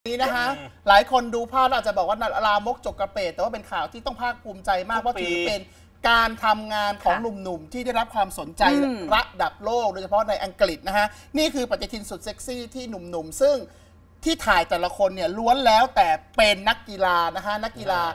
นี้นะคะหลายคนดูภาพอาจจะบอกว่าลามกจกกระเปดแต่ว่าเป็นข่าวที่ต้องภาคภูมิใจมากเพราะถือเป็นการทำงานของหนุ่มๆที่ได้รับความสนใจระดับโลกโดยเฉพาะในอังกฤษนะฮะนี่คือปฏิทินสุดเซ็กซี่ที่หนุ่มๆซึ่งที่ถ่ายแต่ละคนเนี่ยล้วนแล้วแต่เป็นนักกีฬานะฮะนักกีฬา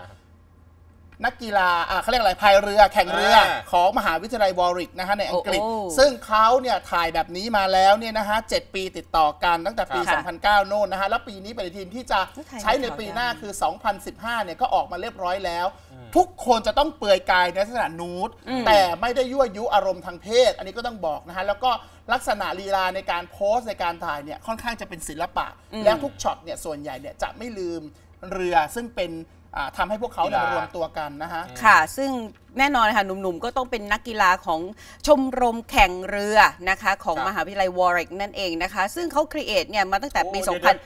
เขาเรียกอะไรพายเรือแข่งเรือของมหาวิทยาลัยวอริกนะฮะในอังกฤษซึ่งเขาเนี่ยถ่ายแบบนี้มาแล้วเนี่ยนะฮะ7 ปีติดต่อกันตั้งแต่ปี 2009 โน่นนะฮะแล้วปีนี้ปฏิทินที่จะใช้ในปีหน้าคือ 2015 เนี่ยก็ออกมาเรียบร้อยแล้วทุกคนจะต้องเปลือยกายในลักษณะนูดแต่ไม่ได้ยั่วยุอารมณ์ทางเพศอันนี้ก็ต้องบอกนะฮะแล้วก็ลักษณะลีลาในการโพสในการถ่ายเนี่ยค่อนข้างจะเป็นศิลปะแล้วทุกช็อตเนี่ยส่วนใหญ่เนี่ยจะไม่ลืมเรือซึ่งเป็นทำให้พวกเขามารวมตัวกันนะฮะค่ะซึ่งแน่นอนค่ะหนุ่มๆก็ต้องเป็นนักกีฬาของชมรมแข่งเรือนะคะของมหาวิทยาลัยวอริกนั่นเองนะคะซึ่งเขาครีเอทเนี่ยมาตั้งแต่ปี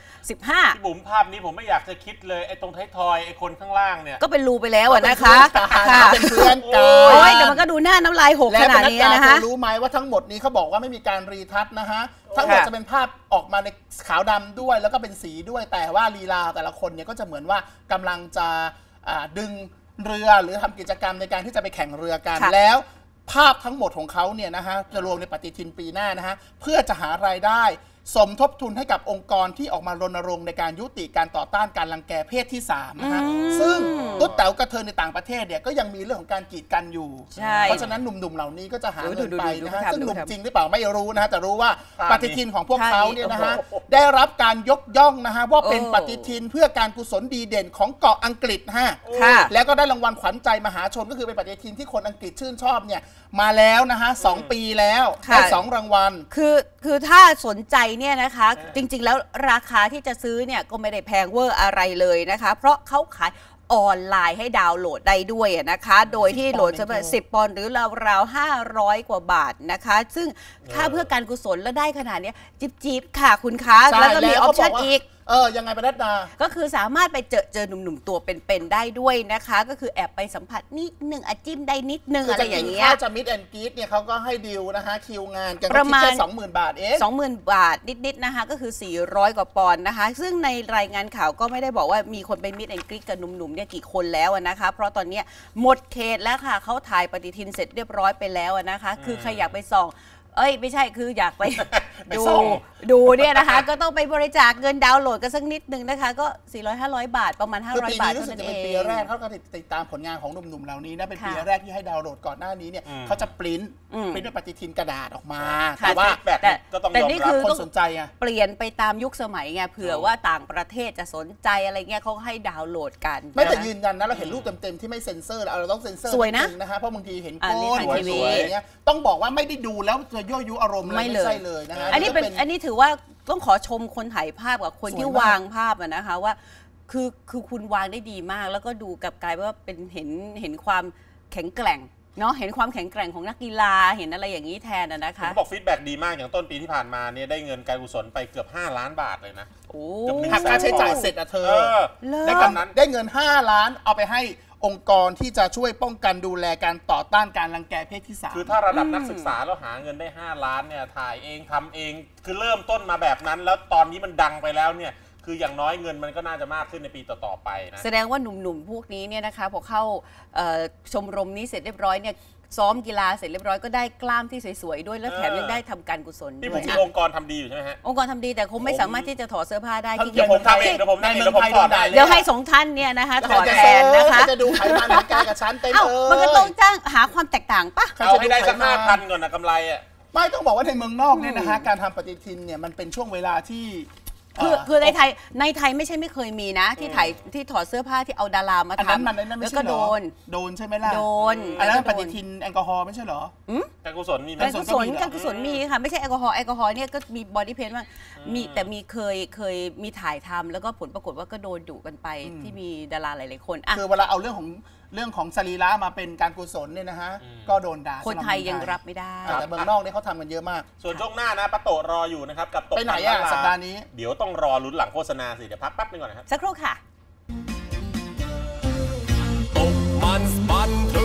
2015 บุ๋มภาพนี้ผมไม่อยากจะคิดเลยไอ้ตรงท้ายทอยไอ้คนข้างล่างเนี่ยก็เป็นรูไปแล้วนะคะเป็นเพื่อนกันโอ้ยแต่มันก็ดูหน้าน้ำลายหกขนาดนี้นะคะรู้ไหมว่าทั้งหมดนี้เขาบอกว่าไม่มีการรีทัชนะฮะทั้งหมดจะเป็นภาพออกมาในขาวดำด้วยแล้วก็เป็นสีด้วยแต่ว่าลีลาแต่ละคนเนี่ยก็จะเหมือนว่ากำลังจะดึงเรือหรือทำกิจกรรมในการที่จะไปแข่งเรือกันแล้วภาพทั้งหมดของเขาเนี่ยนะฮะจะรวมในปฏิทินปีหน้านะฮะเพื่อจะหารายได้สมทบทุนให้กับองค์กรที่ออกมารณรงค์ในการยุติการต่อต้านการรังแกเพศที่3นะฮะซึ่งตุ๊ดแต๋วกระเทยในต่างประเทศเนี่ยก็ยังมีเรื่องของการกีดกันอยู่เพราะฉะนั้นหนุ่มๆเหล่านี้ก็จะหาเงินไปนะฮะซึ่งหนุ่มจริงหรือเปล่าไม่รู้นะฮะแต่รู้ว่าปฏิทินของพวกเขาเนี่ยนะฮะได้รับการยกย่องนะฮะว่าเป็นปฏิทินเพื่อการกุศลดีเด่นของเกาะอังกฤษฮะแล้วก็ได้รางวัลขวัญใจมหาชนก็คือเป็นปฏิทินที่คนอังกฤษชื่นชอบเนี่ยมาแล้วนะฮะ2 ปีแล้วได้2 รางวัลคือถ้าสนใจเนี่ยนะคะจริงๆแล้วราคาที่จะซื้อเนี่ยก็ไม่ได้แพงเวอร์อะไรเลยนะคะเพราะเขาขายออนไลน์ให้ดาวน์โหลดได้ด้วยนะคะโดยที่โหลดจะเป็น10 ปอนด์หรือราวๆ500 กว่าบาทนะคะซึ่งถ้าเพื่อการกุศลแล้วได้ขนาดนี้จิ๊บค่ะคุณคะแล้วก็มีออปชั่นอีกยังไงปนัดดาก็คือสามารถไปเจอหนุ่มๆตัวเป็นๆได้ด้วยนะคะก็คือแอบไปสัมผัสนิดนึงจิ้มได้นิดนึงอะไรอย่างเงี้ยจะมิดแอนด์กีดเนี่ยเขาก็ให้ดีลนะคะคิวงานกันประมาณ 20,000 บาท 20,000 บาทนิดๆนะคะก็คือ400 กว่าปอนด์นะคะซึ่งในรายงานข่าวก็ไม่ได้บอกว่ามีคนไปมิดแอนด์กีดกับหนุ่มๆเนี่ยกี่คนแล้วนะคะเพราะตอนนี้หมดเขตแล้วค่ะเขาถ่ายปฏิทินเสร็จเรียบร้อยไปแล้วนะคะคือใครอยากไปส่องไม่ใช่คืออยากไปดูเนี่ยนะคะก็ต้องไปบริจาคเงินดาวน์โหลดกันสักนิดนึงนะคะก็400-500 บาทประมาณ500 บาทเท่านั้นเองเป็นปีแรกเขาก็ติดตามผลงานของหนุ่มๆเหล่านี้นะเป็นปีแรกที่ให้ดาวน์โหลดก่อนหน้านี้เนี่ยเขาจะปริ้นด้วยปฏิทินกระดาษออกมาแต่ว่าแต่นี่คือคนสนใจไงเปลี่ยนไปตามยุคสมัยไงเผื่อว่าต่างประเทศจะสนใจอะไรเงี้ยเขาให้ดาวน์โหลดกันไม่แต่ยืนยันนะเราเห็นรูปเต็มๆที่ไม่เซ็นเซอร์เราต้องเซ็นเซอร์สวยนะฮะเพราะบางทีเห็นโป้สวยๆเงี้ยต้องบอกว่าไม่ได้ดูแล้วจะยั่วยุอารมณ์ไม่ใช่เลยนะฮะอันนี้ถือว่าต้องขอชมคนถ่ายภาพกับคนที่วางภาพนะคะว่าคือคุณวางได้ดีมากแล้วก็ดูกับกลายว่าเป็นเห็นความแข็งแกร่งเนาะเห็นความแข็งแกร่งของนักกีฬาเห็นอะไรอย่างนี้แทนนะคะผมบอกฟีดแบ็กดีมากอย่างต้นปีที่ผ่านมาเนี่ยได้เงินการกุศลไปเกือบ5 ล้านบาทเลยนะหักค่าใช้จ่ายเสร็จเธอได้กำนั้นได้เงิน5 ล้านเอาไปให้องค์กรที่จะช่วยป้องกันดูแลการต่อต้านการรังแกเพศที่3 คือถ้าระดับนักศึกษาแล้วหาเงินได้5 ล้านเนี่ยถ่ายเองทำเองคือเริ่มต้นมาแบบนั้นแล้วตอนนี้มันดังไปแล้วเนี่ยคืออย่างน้อยเงินมันก็น่าจะมากขึ้นในปีต่อๆไปนะแสดงว่าหนุ่มๆพวกนี้เนี่ยนะคะพอเข้าชมรมนี้เสร็จเรียบร้อยเนี่ยซ้อมกีฬาเสร็จเรียบร้อยก็ได้กล้ามที่สวยๆด้วยแล้วแถมยังได้ทำการกุศลด้วยนี่ผมองค์กรทำดีอยู่ใช่ไหมฮะองค์กรทำดีแต่คงไม่สามารถที่จะถอดเสื้อผ้าได้ที่เดี๋ยวผมทำเองเดี๋ยวผมถอดได้เดี๋ยวให้2 ท่านเนี่ยนะคะถอดแทนนะคะจะดูไขมันร่างกายกับฉันเต็มเลยมันก็ต้องจ้างหาความแตกต่างปะเอาให้ได้สัก5,000ก่อนนะกำไรอ่ะไม่ต้องบอกว่าในเมืองนอกเนี่ยนะคะการทำปฏิทินเนี่ยมันเป็นช่วงเวลาที่คือในไทยไม่ใช่ไม่เคยมีนะที่ถอดเสื้อผ้าที่เอาดารามาทำแล้วก็โดนใช่ไหมล่ะโดนอันนั้นปฏิทินแอลกอฮอล์ไม่ใช่เหรอการกุศลมีการกุศลมีค่ะไม่ใช่แอลกอฮอล์เนี่ยก็มีบอดี้เพนท์ว่ามีแต่มีเคยมีถ่ายทำแล้วก็ผลปรากฏว่าก็โดนดุกันไปที่มีดาราหลายๆคนคือเวลาเอาเรื่องของสรีระมาเป็นการกุศลเนี่ยนะฮะก็โดนด่าคนไทยยังรับไม่ได้แต่เมืองนอกเนี่ยเขาทำกันเยอะมากส่วนช่วงหน้านะป้าโตรออยู่นะครับกับไปไหนอะสัปดาห์นี้เดี๋ยวต้องรอลุ้นหลังโฆษณาสิเดี๋ยวพักแป๊บนึงก่อนนะครับสักครู่ค่ะตกมันสปัน